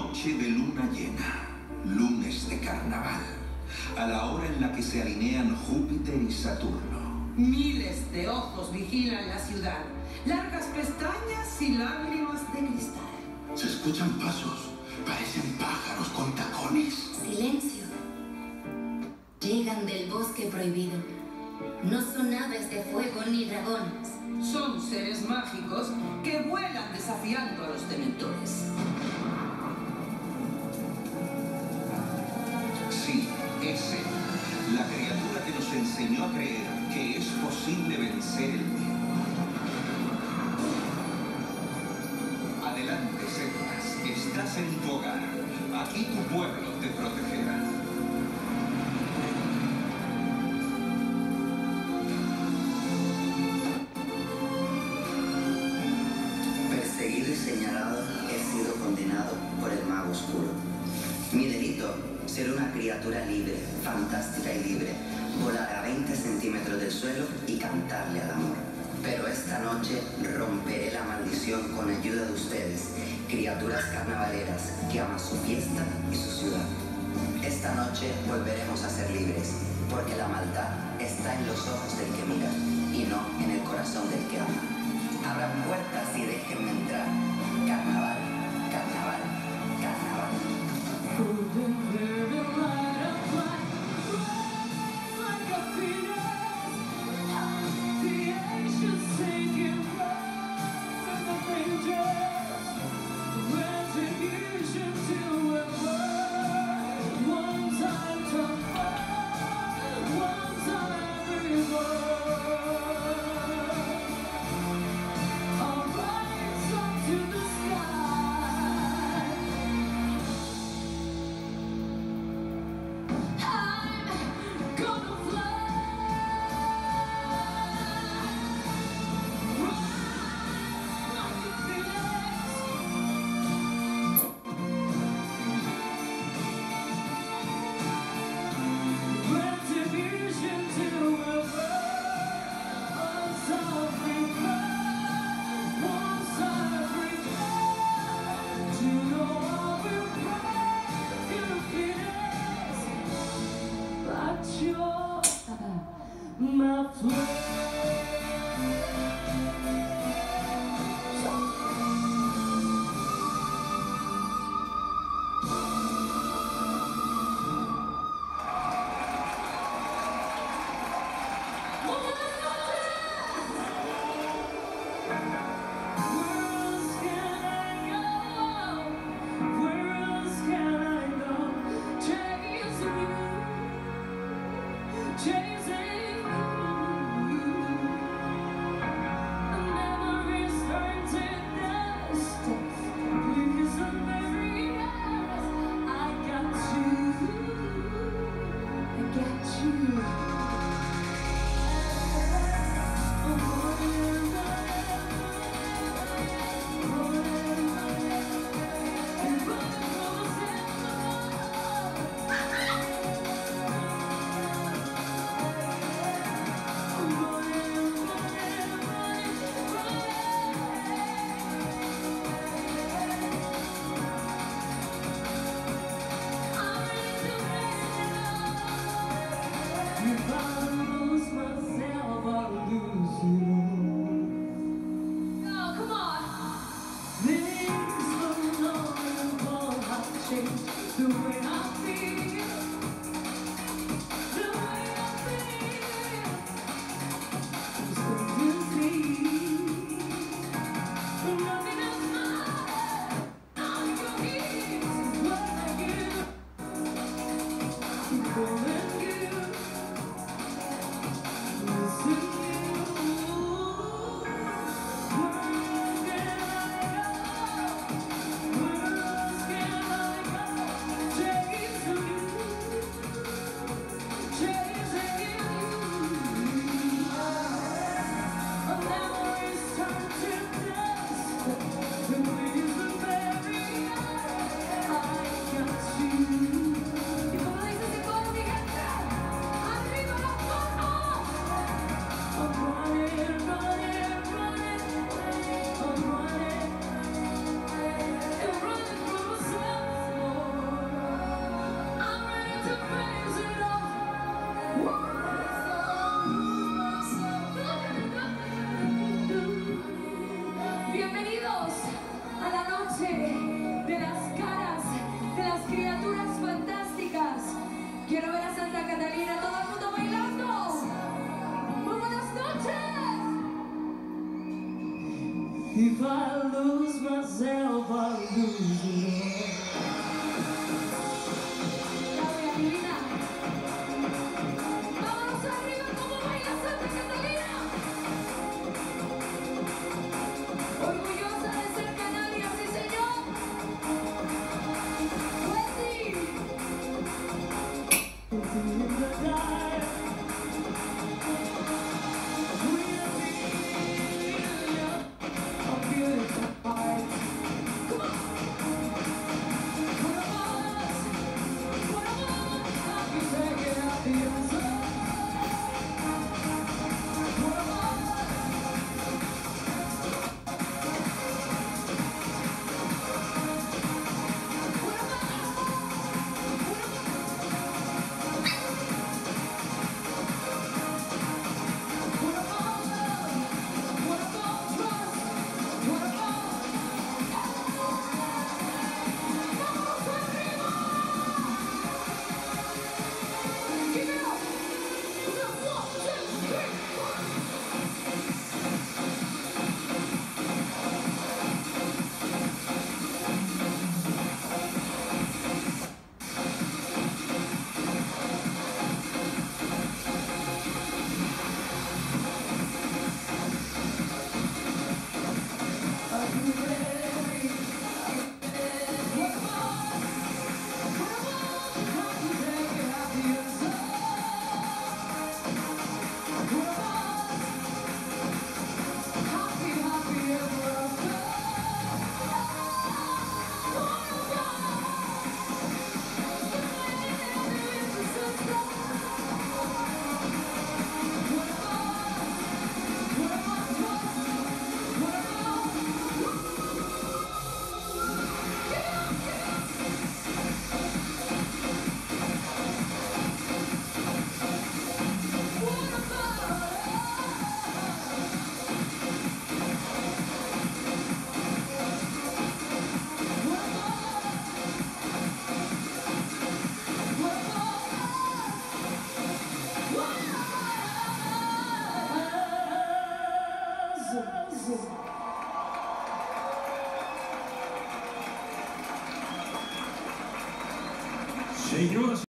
Noche de luna llena, lunes de carnaval, a la hora en la que se alinean Júpiter y Saturno. Miles de ojos vigilan la ciudad, largas pestañas y lágrimas de cristal. Se escuchan pasos, parecen pájaros con tacones. Silencio. Llegan del bosque prohibido. No son aves de fuego ni dragones. Son seres mágicos que vuelan desafiando a los dementores. Sí, es él, la criatura que nos enseñó a creer que es posible vencer el miedo. Adelante, Setnas, estás en tu hogar. Aquí tu pueblo te protegerá. Perseguido y señalado, he sido condenado por el mago oscuro. Mi delito, ser una criatura libre, fantástica y libre, volar a 20 centímetros del suelo y cantarle al amor. Pero esta noche romperé la maldición con ayuda de ustedes, criaturas carnavaleras que aman su fiesta y su ciudad. Esta noche volveremos a ser libres, porque la maldad está en los ojos del que mira y no en el corazón del que ama. Abran puertas y déjenme entrar. Carnaval, carnaval, carnaval. If I lose myself, I lose you. ¡Vámonos arriba como baila Santa Catalina! Orgullosa de ser canaria, sí señor. Wendy. Señoras